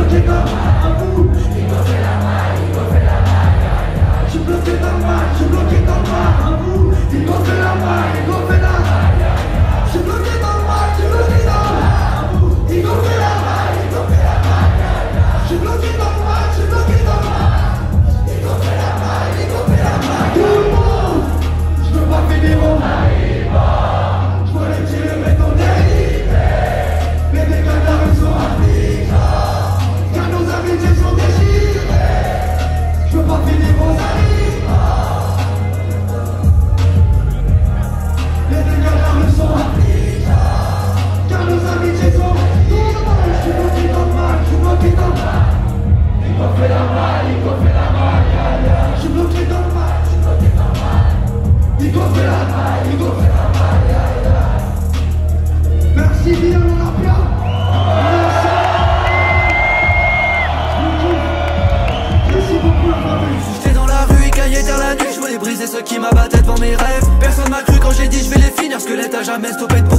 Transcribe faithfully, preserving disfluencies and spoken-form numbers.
bloqué dans à vous. Igo fait la maille, Igo fait la maille. Je suis bloqué dans le mal, je suis bloqué dans le mal à vous. Igo fait la maille, Igo fait la maille. Je suis bloqué dans le mal, je suis bloqué dans le mal à vous. Igo fait la maille, Igo fait la maille. Je suis bloqué dans le mal, je suis bloqué dans le mal. Igo fait la maille, Igo fait la maille. Tout le monde, je veux pas finir au mal. Je vois les tirs mettre en dérivé. Les dégâts de la rue sont affligeants, car nos amitiés sont déchirées. Je veux pas finir aux aliments. Les dégâts de la rue sont affligeants, car nos amitiés sont déchirées. Je suis bloqué dans le mal, je suis bloqué dans le mal. Igo fait la maille, Igo fait la maille. Je suis bloqué dans le mal, je suis bloqué dans le mal. Igo fait la maille, Igo fait la maille. Merci bien l'Olympia. Merci beaucoup la famille. J'étais dans la rue, écaillé dans la nuit, je voulais briser ceux qui m'abattaient devant mes rêves. Personne m'a cru quand j'ai dit je vais les finir, squelette à jamais stoppé de